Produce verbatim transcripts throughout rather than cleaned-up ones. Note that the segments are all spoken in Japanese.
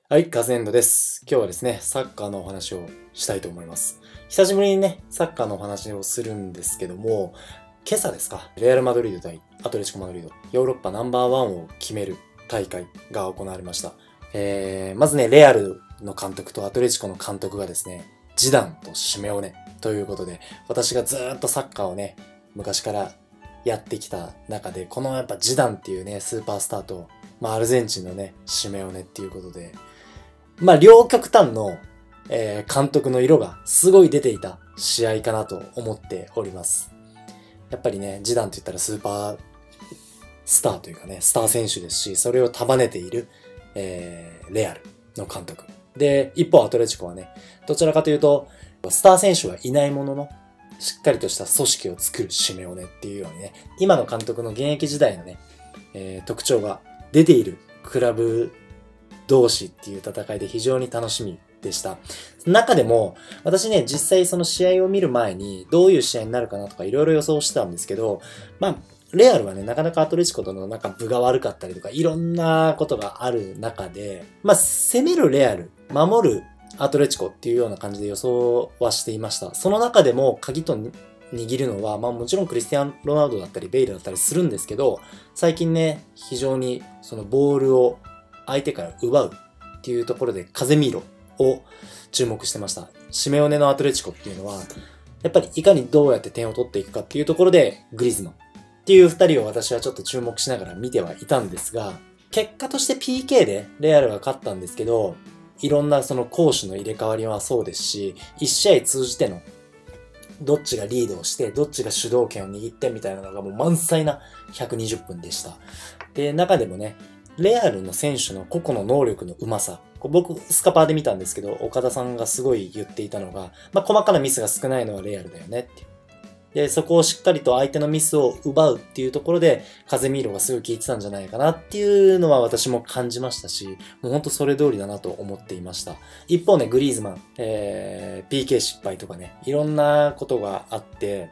はい、ガズエンドです。今日はですね、サッカーのお話をしたいと思います。久しぶりにね、サッカーのお話をするんですけども、今朝ですか、レアル・マドリード対アトレチコ・マドリード、ヨーロッパナンバーワンを決める大会が行われました。えー、まずね、レアルの監督とアトレチコの監督がですね、ジダンとシメオネということで、私がずーっとサッカーをね、昔からやってきた中で、このやっぱジダンっていうね、スーパースターと、まあアルゼンチンのね、シメオネっていうことで、まあ、両極端の、えー、監督の色がすごい出ていた試合かなと思っております。やっぱりね、ジダンと言ったらスーパースターというかね、スター選手ですし、それを束ねている、えー、レアルの監督。で、一方アトレチコはね、どちらかというと、スター選手はいないものの、しっかりとした組織を作るシメオネっていうようにね、今の監督の現役時代のね、えー、特徴が出ているクラブ同士っていう戦いで非常に楽しみでした。中でも、私ね、実際その試合を見る前に、どういう試合になるかなとかいろいろ予想してたんですけど、まあ、レアルはね、なかなかアトレチコとのなんか分が悪かったりとか、いろんなことがある中で、まあ、攻めるレアル、守るアトレチコっていうような感じで予想はしていました。その中でも鍵と握るのは、まあもちろんクリスティアン・ロナウドだったり、ベイルだったりするんですけど、最近ね、非常にそのボールを相手から奪うっていうところでカゼミーロを注目してました。シメオネのアトレチコっていうのは、やっぱりいかにどうやって点を取っていくかっていうところでグリーズマンっていう二人を私はちょっと注目しながら見てはいたんですが、結果として ピーケー でレアルが勝ったんですけど、いろんなその攻守の入れ替わりはそうですし、一試合通じてのどっちがリードをして、どっちが主導権を握ってみたいなのがもう満載なひゃくにじゅっぷんでした。で、中でもね、レアルの選手の個々の能力の上手さ。僕、スカパーで見たんですけど、岡田さんがすごい言っていたのが、まあ、細かなミスが少ないのはレアルだよねって。で、そこをしっかりと相手のミスを奪うっていうところで、カゼミーロがすごい効いてたんじゃないかなっていうのは私も感じましたし、もうほんとそれ通りだなと思っていました。一方ね、グリーズマン、えー、ピーケー 失敗とかね、いろんなことがあって、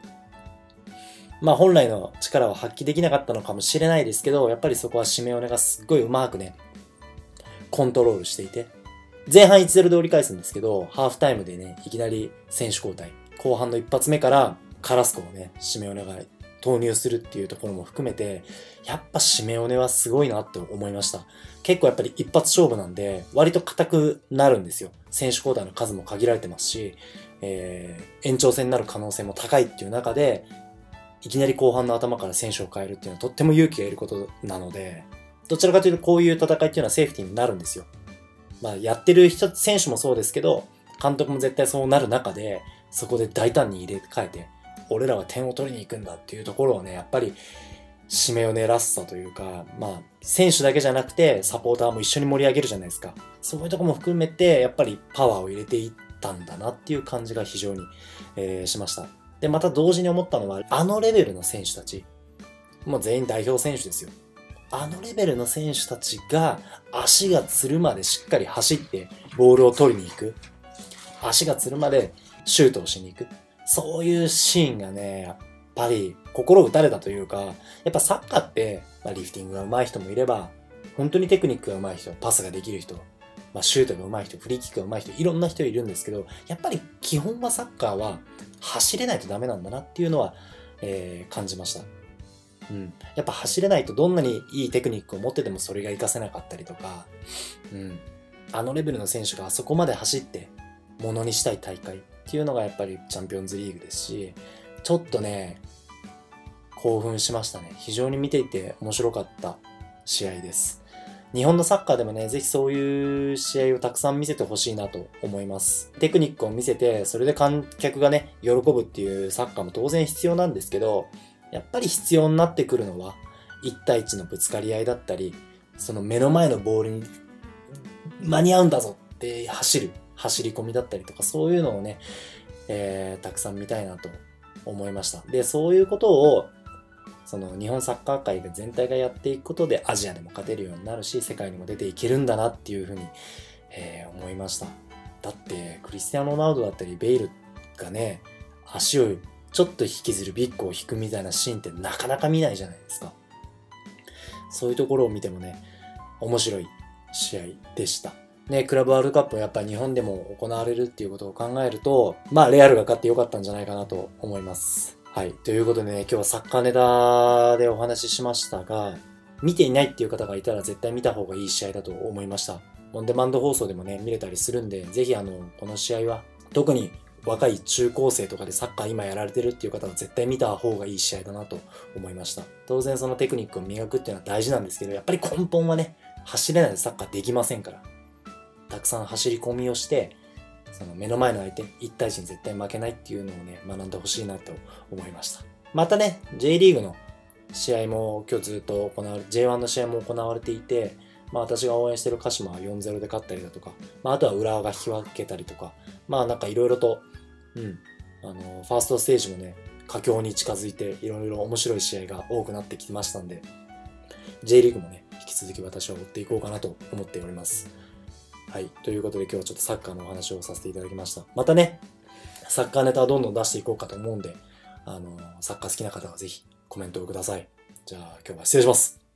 まあ本来の力を発揮できなかったのかもしれないですけど、やっぱりそこはシメオネがすっごいうまくね、コントロールしていて、前半 いちたいゼロ で折り返すんですけど、ハーフタイムでね、いきなり選手交代。後半の一発目からカラスコをね、シメオネが投入するっていうところも含めて、やっぱシメオネはすごいなって思いました。結構やっぱり一発勝負なんで、割と硬くなるんですよ。選手交代の数も限られてますし、えー、延長戦になる可能性も高いっていう中で、いきなり後半の頭から選手を変えるっていうのはとっても勇気がいることなので、どちらかというとこういう戦いっていうのはセーフティーになるんですよ。まあやってる人、選手もそうですけど、監督も絶対そうなる中で、そこで大胆に入れ替えて、俺らは点を取りに行くんだっていうところをね、やっぱり、シメオネらしさというか、まあ、選手だけじゃなくて、サポーターも一緒に盛り上げるじゃないですか。そういうとこも含めて、やっぱりパワーを入れていったんだなっていう感じが非常に、えー、しました。で、また同時に思ったのは、あのレベルの選手たち、もう全員代表選手ですよ。あのレベルの選手たちが足がつるまでしっかり走ってボールを取りに行く。足がつるまでシュートをしに行く。そういうシーンがね、やっぱり心打たれたというか、やっぱサッカーって、まあ、リフティングが上手い人もいれば、本当にテクニックが上手い人、パスができる人、まあ、シュートが上手い人、フリーキックが上手い人、いろんな人いるんですけど、やっぱり基本はサッカーは走れないとダメなんだなっていうのは、えー、感じました。うん。やっぱ走れないとどんなにいいテクニックを持っててもそれが活かせなかったりとか、うん。あのレベルの選手があそこまで走ってものにしたい大会っていうのがやっぱりチャンピオンズリーグですし、ちょっとね、興奮しましたね。非常に見ていて面白かった試合です。日本のサッカーでもね、ぜひそういう試合をたくさん見せてほしいなと思います。テクニックを見せて、それで観客がね、喜ぶっていうサッカーも当然必要なんですけど、やっぱり必要になってくるのは、いち対いちのぶつかり合いだったり、その目の前のボールに間に合うんだぞって走る、走り込みだったりとか、そういうのをね、えー、たくさん見たいなと思いました。で、そういうことを、その日本サッカー界で全体がやっていくことでアジアでも勝てるようになるし、世界にも出ていけるんだなっていうふうに、えー、思いました。だって、クリスティアーノ・ロナウドだったり、ベイルがね、足をちょっと引きずる、ビッグを引くみたいなシーンってなかなか見ないじゃないですか。そういうところを見てもね、面白い試合でした。 ね、クラブワールドカップをやっぱり日本でも行われるっていうことを考えると、まあレアルが勝ってよかったんじゃないかなと思います。はい。ということでね、今日はサッカーネタでお話ししましたが、見ていないっていう方がいたら絶対見た方がいい試合だと思いました。オンデマンド放送でもね、見れたりするんで、ぜひあの、この試合は、特に若い中高生とかでサッカー今やられてるっていう方は絶対見た方がいい試合だなと思いました。当然そのテクニックを磨くっていうのは大事なんですけど、やっぱり根本はね、走れないでサッカーできませんから。たくさん走り込みをして、その目の前の相手、一対一に絶対負けないっていうのをね、学んでほしいなと思いました。またね、J リーグの試合も今日ずっと行われ、ジェイワン の試合も行われていて、まあ私が応援してる鹿島は よんたいゼロ で勝ったりだとか、まああとは浦和が引き分けたりとか、まあなんかいろいろと、うん、あの、ファーストステージもね、佳境に近づいていろいろ面白い試合が多くなってきましたんで、J リーグもね、引き続き私は追っていこうかなと思っております。はい。ということで今日はちょっとサッカーのお話をさせていただきました。またね、サッカーネタはどんどん出していこうかと思うんで、あの、サッカー好きな方はぜひコメントをください。じゃあ今日は失礼します。